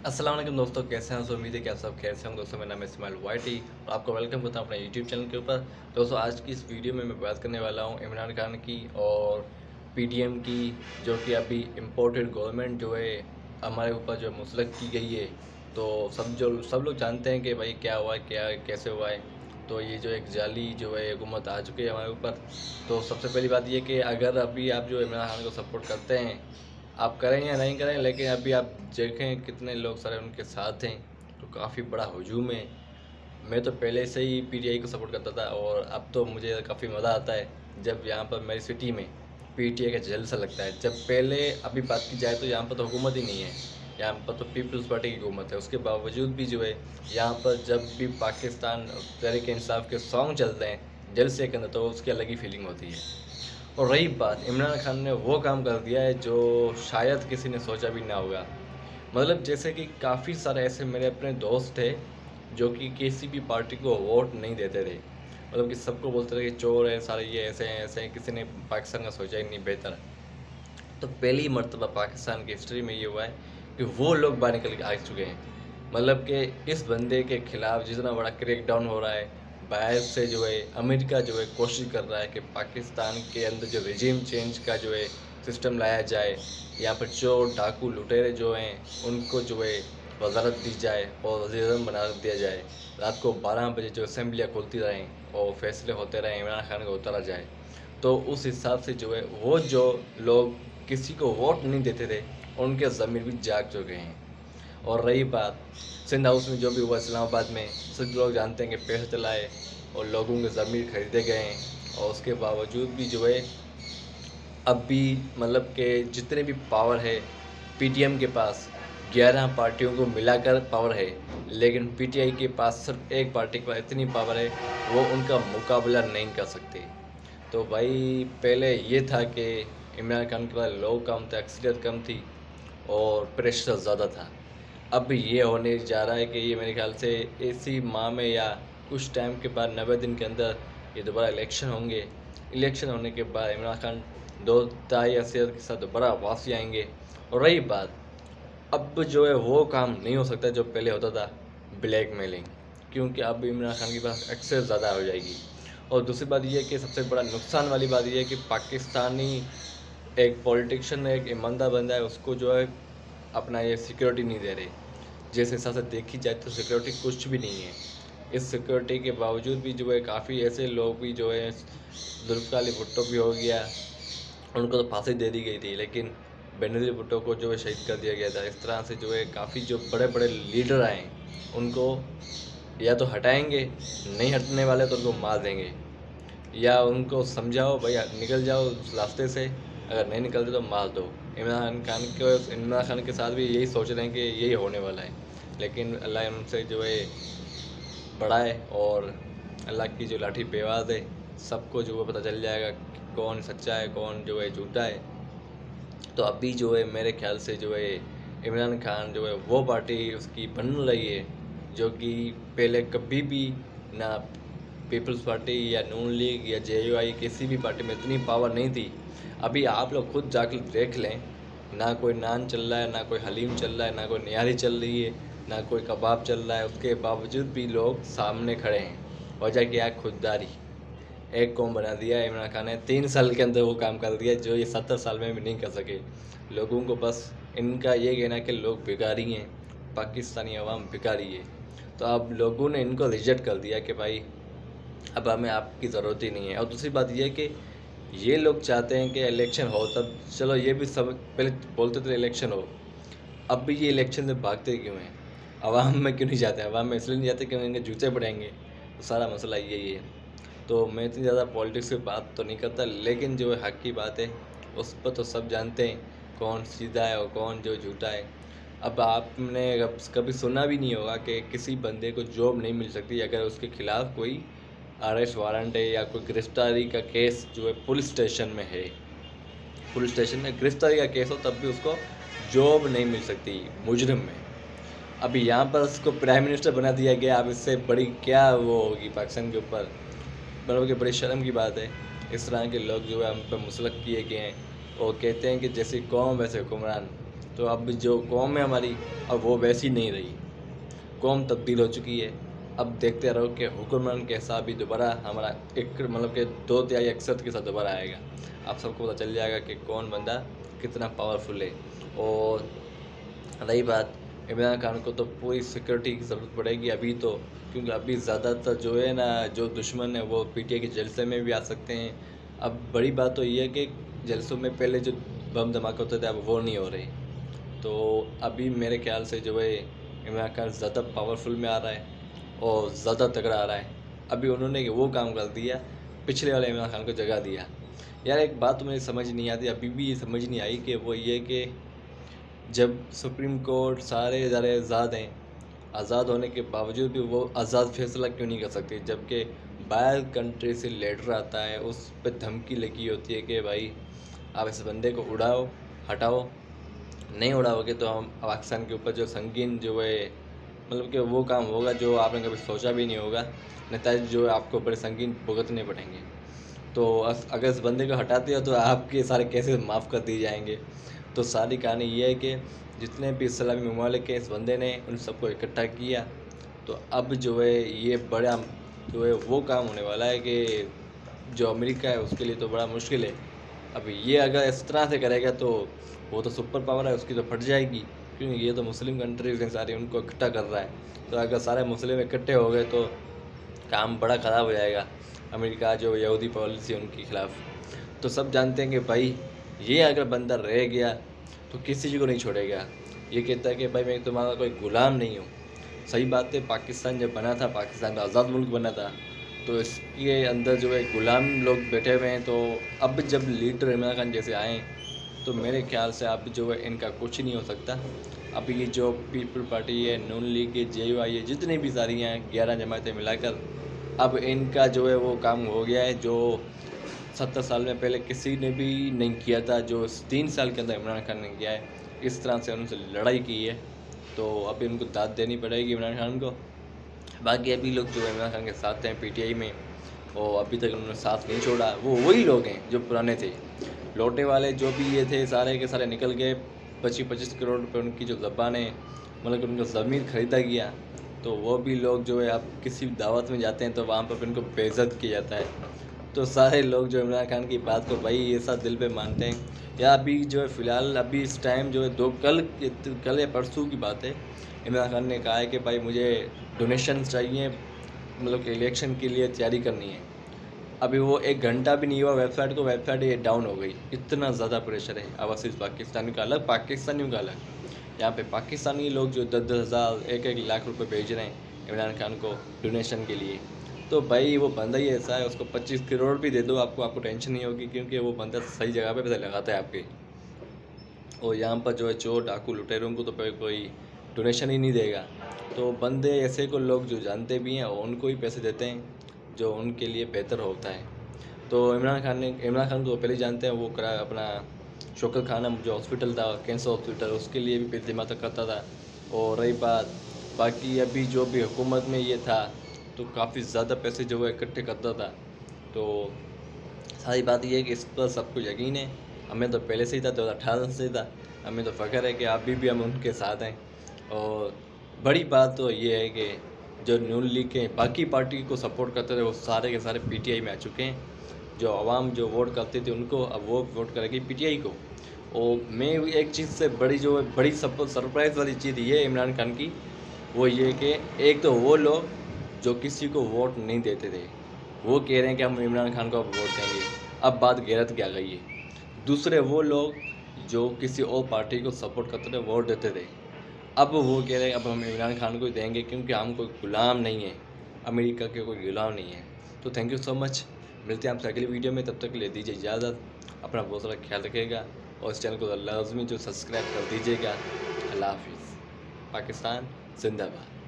अस्सलाम वालेकुम दोस्तों, कैसे हैं? उम्मीद है कि आप सब खैर से होंगे। दोस्तों मेरा नाम है इस्माइल वाईटी और आपको वेलकम करता हूं अपने यूट्यूब चैनल के ऊपर। दोस्तों आज की इस वीडियो में मैं बात करने वाला हूं इमरान खान की और पीटीएम की, जो कि अभी इम्पोर्टेड गवर्नमेंट जो है हमारे ऊपर जो मुसलत की गई है। तो सब लोग जानते हैं कि भाई क्या हुआ है, क्या कैसे हुआ है। तो ये जो एक जाली जो है हुकूमत आ चुकी है हमारे ऊपर। तो सबसे पहली बात ये कि अगर अभी आप जो इमरान खान को सपोर्ट करते हैं, आप करें या नहीं करें, लेकिन अभी आप देखें कितने लोग सारे उनके साथ हैं, तो काफ़ी बड़ा हुजूम है। मैं तो पहले से ही पीटीआई को सपोर्ट करता था और अब तो मुझे काफ़ी मज़ा आता है जब यहाँ पर मेरी सिटी में पीटीआई का जलसा लगता है। जब पहले अभी बात की जाए तो यहाँ पर तो हुकूमत ही नहीं है, यहाँ पर तो पीपल्स पार्टी की हुकूमत है। उसके बावजूद भी जो है यहाँ पर जब भी पाकिस्तान तहरीक इंसाफ के सॉन्ग चलते हैं जलसे के अंदर, तो उसकी अलग ही फीलिंग होती है। और रही बात, इमरान खान ने वो काम कर दिया है जो शायद किसी ने सोचा भी ना होगा। मतलब जैसे कि काफ़ी सारे ऐसे मेरे अपने दोस्त थे जो कि किसी भी पार्टी को वोट नहीं देते थे। मतलब कि सबको बोलते थे कि चोर है सारे, ये ऐसे हैं, किसी ने पाकिस्तान का सोचा ही नहीं बेहतर। तो पहली मर्तबा पाकिस्तान की हिस्ट्री में ये हुआ है कि वो लोग बाहर निकल के आ चुके हैं। मतलब कि इस बंदे के खिलाफ जितना बड़ा क्रैकडाउन हो रहा है, बाहर से जो है अमेरिका जो है कोशिश कर रहा है कि पाकिस्तान के अंदर जो रिजीम चेंज का जो है सिस्टम लाया जाए। यहाँ पर चोर डाकू लुटेरे जो हैं उनको जो है वजारत दी जाए और वज़ीर-ए-आज़म बना दिया जाए। रात को 12 बजे जो असेंबलियाँ खुलती रहें और फैसले होते रहें, इमरान खान को उतारा जाए। तो उस हिसाब से जो है वो जो लोग किसी को वोट नहीं देते थे, उनके ज़मीर भी जाग चुके हैं। और रही बात सिंध हाउस में जो भी हुआ इस्लामाबाद में, सब लोग जानते हैं कि पैसे चलाए और लोगों के ज़मीर खरीदे गए हैं। और उसके बावजूद भी जो है अब भी मतलब कि जितने भी पावर है पीटीएम के पास, 11 पार्टियों को मिलाकर पावर है, लेकिन पीटीआई के पास सिर्फ एक पार्टी के पास इतनी पावर है, वो उनका मुकाबला नहीं कर सकते। तो भाई पहले ये था कि इमरान खान के पास लोग कम थे, अक्सरियत कम थी और प्रेशर ज़्यादा था। अब ये होने जा रहा है कि ये मेरे ख्याल से इसी माह में या कुछ टाइम के बाद 90 दिन के अंदर ये दोबारा इलेक्शन होंगे। इलेक्शन होने के बाद इमरान खान दो ताई असीयत के साथ दोबारा वापसी आएंगे। और रही बात, अब जो है वो काम नहीं हो सकता जो पहले होता था, ब्लैकमेलिंग, क्योंकि अब इमरान खान के पास एक्सेस ज़्यादा हो जाएगी। और दूसरी बात यह है कि सबसे बड़ा नुकसान वाली बात यह है कि पाकिस्तानी एक पॉलिटिशियन, एक ईमानदार बंदा है, उसको जो है अपना ये सिक्योरिटी नहीं दे रहे। जिस हिसाब से देखी जाए तो सिक्योरिटी कुछ भी नहीं है। इस सिक्योरिटी के बावजूद भी जो है काफ़ी ऐसे लोग भी जो है, जुल्फ़िकार अली भुट्टो भी हो गया, उनको तो फांसी दे दी गई थी, लेकिन बेनज़ीर भुट्टो को जो है शहीद कर दिया गया था। इस तरह से जो है काफ़ी जो बड़े बड़े लीडर आए उनको या तो हटाएंगे, नहीं हटने वाले तो उनको मार देंगे, या उनको समझाओ भाई निकल जाओ उस रास्ते से, अगर नहीं निकलते तो मार दो। इमरान खान के साथ भी यही सोच रहे हैं कि यही होने वाला है, लेकिन अल्लाह उनसे जो है बड़ा है और अल्लाह की जो लाठी बेवाज है, सबको जो है पता चल जाएगा कि कौन सच्चा है कौन जो है झूठा है। तो अभी जो है मेरे ख्याल से जो है इमरान खान जो है वो पार्टी उसकी बन रही है जो कि पहले कभी भी ना पीपल्स पार्टी या नून लीग या जेयूआई किसी भी पार्टी में इतनी पावर नहीं थी। अभी आप लोग खुद जाकर देख लें, ना कोई नान चल रहा है, ना कोई हलीम चल रहा है, ना कोई निहारी चल रही है, ना कोई कबाब चल रहा है। उसके बावजूद भी लोग सामने खड़े हैं। वजह क्या है? खुददारी। एक कौम बना दिया है इमरान खान ने, 3 साल के अंदर वो काम कर दिया जो ये 70 साल में भी नहीं कर सके। लोगों को बस इनका ये कहना है कि लोग भिखारी हैं, पाकिस्तानी अवाम भिखारी है। तो अब लोगों ने इनको रिजेक्ट कर दिया कि भाई अब हमें आपकी ज़रूरत ही नहीं है। और दूसरी बात ये कि ये लोग चाहते हैं कि इलेक्शन हो, तब चलो ये भी सब पहले बोलते थे इलेक्शन हो, अब भी ये इलेक्शन से भागते क्यों हैं? अवाम में क्यों नहीं जाते? अवाम में इसलिए नहीं जाते क्योंकि इनके जूते पड़ेंगे। तो सारा मसला यही है। तो मैं इतनी ज़्यादा पॉलिटिक्स की बात तो नहीं करता, लेकिन जो हक की बात है उस पर तो सब जानते हैं कौन सीधा है और कौन जो झूठा है। अब आपने कभी सुना भी नहीं होगा कि किसी बंदे को जॉब नहीं मिल सकती अगर उसके खिलाफ कोई अरेस्ट वारंट है या कोई गिरफ्तारी का केस जो है पुलिस स्टेशन में है। पुलिस स्टेशन में गिरफ्तारी का केस हो तब भी उसको जॉब नहीं मिल सकती मुजरिम में। अभी यहाँ पर उसको प्राइम मिनिस्टर बना दिया गया। अब इससे बड़ी क्या वो होगी पाकिस्तान के ऊपर? मतलब कि बड़ी शर्म की बात है। इस तरह के लोग जो है हम पर मुसलक किए गए हैं और कहते हैं कि जैसी कौम वैसे हुक्मरान। तो अब जो कौम है हमारी, अब वो वैसी नहीं रही, कौम तब्दील हो चुकी है। अब देखते रहो कि हुक्मरान कैसा भी दोबारा हमारा एक मतलब कि 2/3 के साथ दोबारा आएगा। आप सबको पता चल जाएगा कि कौन बंदा कितना पावरफुल है। और रही बात इमरान खान को, तो पूरी सिक्योरिटी की ज़रूरत पड़ेगी अभी तो, क्योंकि अभी ज़्यादातर जो है ना, जो दुश्मन है वो पीटीआई के जलसे में भी आ सकते हैं। अब बड़ी बात तो ये है कि जलसों में पहले जो बम धमाके होते थे अब वो नहीं हो रहे। तो अभी मेरे ख्याल से जो है इमरान खान ज़्यादा पावरफुल में आ रहा है और ज़्यादा तगड़ा आ रहा है। अभी उन्होंने वो काम कर दिया, पिछले वाले इमरान खान को जगह दिया। यार एक बात तो मुझे समझ नहीं आती, अभी भी ये समझ नहीं आई कि वो ये कि जब सुप्रीम कोर्ट सारे इदारे आज़ाद हैं, आज़ाद होने के बावजूद भी वो आज़ाद फैसला क्यों नहीं कर सकती, जबकि बाहर कंट्री से लेटर आता है, उस पर धमकी लगी होती है कि भाई आप इस बंदे को उड़ाओ, हटाओ, नहीं उड़ाओगे तो हम पाकिस्तान के ऊपर जो संगीन जो है मतलब कि वो काम होगा जो आपने कभी सोचा भी नहीं होगा, नतीजे जो है आपको बड़े संगीन भुगतने पड़ेंगे। तो अगर इस बंदे को हटाते हो तो आपके सारे केसेस माफ़ कर दिए जाएंगे। तो सारी कहानी ये है कि जितने भी इस्लामी ममालिक हैं, इस बंदे ने उन सबको इकट्ठा किया। तो अब जो है ये बड़ा जो है वो काम होने वाला है कि जो अमेरिका है उसके लिए तो बड़ा मुश्किल है। अब ये अगर इस तरह से करेगा तो वो तो सुपर पावर है, उसकी तो फट जाएगी, क्योंकि ये तो मुस्लिम कंट्रीज हैं सारी, उनको इकट्ठा कर रहा है। तो अगर सारे मुस्लिम इकट्ठे हो गए तो काम बड़ा ख़राब हो जाएगा, अमेरिका जो यहूदी पॉलिसी उनके ख़िलाफ़। तो सब जानते हैं कि भाई ये अगर बंदा रह गया तो किसी चीज़ को नहीं छोड़ेगा। ये कहता है कि भाई मैं तुम्हारा कोई ग़ुलाम नहीं हूँ। सही बात है, पाकिस्तान जब बना था, पाकिस्तान आज़ाद मुल्क बना था, तो इसके अंदर जो है ग़ुलाम लोग बैठे हुए हैं। तो अब जब लीडर इमरान खान जैसे आए तो मेरे ख्याल से अब जो है इनका कुछ नहीं हो सकता। अब ये जो पीपल पार्टी है, नून लीग है, JUI है, जितनी भी सारी हैं 11 जमातें मिलाकर, अब इनका जो है वो काम हो गया है जो 70 साल में पहले किसी ने भी नहीं किया था, जो 3 साल के अंदर इमरान खान ने किया है। इस तरह से उनसे लड़ाई की है, तो अब इनको दाद देनी पड़ेगी इमरान खान को। बाकी अभी लोग जो इमरान खान के साथ हैं PTI में, और अभी तक उन्होंने साथ नहीं छोड़ा, वो वही लोग हैं जो पुराने थे। लौटे वाले जो भी ये थे सारे के सारे निकल गए। 25-25 करोड़ रुपये उनकी जो ज़बान है, मतलब कि उनका ज़मीन ख़रीदा गया। तो वो भी लोग जो है अब किसी दावत में जाते हैं तो वहाँ पर उनको बेइज्जत किया जाता है। तो सारे लोग जो इमरान खान की बात को भाई ये सब दिल पे मानते हैं। या अभी जो है फ़िलहाल अभी इस टाइम जो है कल या परसों की बात है, इमरान खान ने कहा है कि भाई मुझे डोनेशन चाहिए, मतलब कि इलेक्शन के लिए तैयारी करनी है। अभी वो 1 घंटा भी नहीं हुआ वेबसाइट ये डाउन हो गई। इतना ज़्यादा प्रेशर है। अब सिर्फ पाकिस्तानी का अलग, पाकिस्तानियों का अलग। यहाँ पे पाकिस्तानी लोग जो 10-10 हज़ार 1-1 लाख रुपए भेज रहे हैं इमरान खान को डोनेशन के लिए। तो भाई वो बंदा ही ऐसा है, उसको 25 करोड़ भी दे दो आपको टेंशन नहीं होगी, क्योंकि वो बंदा सही जगह पे पैसे लगाता है आपके। और यहाँ पर जो है चोर डाकू लुटेरों को तो कोई डोनेशन ही नहीं देगा। तो बंदे ऐसे को लोग जो जानते भी हैं उनको ही पैसे देते हैं जो उनके लिए बेहतर होता है। तो इमरान खान को पहले जानते हैं, वो करा अपना शौकत खाना जो हॉस्पिटल था, कैंसर हॉस्पिटल, उसके लिए भी पैसे जमा करता था। और रही बात बाकी अभी जो भी हुकूमत में ये था तो काफ़ी ज़्यादा पैसे जो है इकट्ठे करता था। तो सारी बात ये है कि इस पर सबको यकीन है। हमें तो पहले से ही था, 2018 से था। हमें तो फ़ख्र है कि अभी भी हम उनके साथ हैं। और बड़ी बात तो ये है कि जो नून लीग के बाकी पार्टी को सपोर्ट करते थे वो सारे के सारे PTI में आ चुके हैं। जो आवाम जो वोट करती थी उनको अब वो वोट करेगी PTI को। और मैं एक चीज़ से बड़ी सरप्राइज़ वाली चीज़ ये है इमरान खान की, वो ये कि एक तो वो लोग जो किसी को वोट नहीं देते थे वो कह रहे हैं कि हम इमरान खान को अब वोट देंगे। अब बात गैरत की आ गई है। दूसरे वो लोग जो किसी और पार्टी को सपोर्ट करते थे, वोट देते थे, अब वो कह रहे हैं अब हम इमरान खान को ही देंगे, क्योंकि हम कोई गुलाम नहीं है, अमेरिका के कोई गुलाम नहीं है। तो थैंक यू सो मच, मिलते हैं आपसे अगली वीडियो में। तब तक के लिए दीजिए इजाज़त, अपना बहुत सारा ख्याल रखिएगा और इस चैनल को लाजमी जो सब्सक्राइब कर दीजिएगा। अल्लाह हाफिज़। पाकिस्तान जिंदाबाद।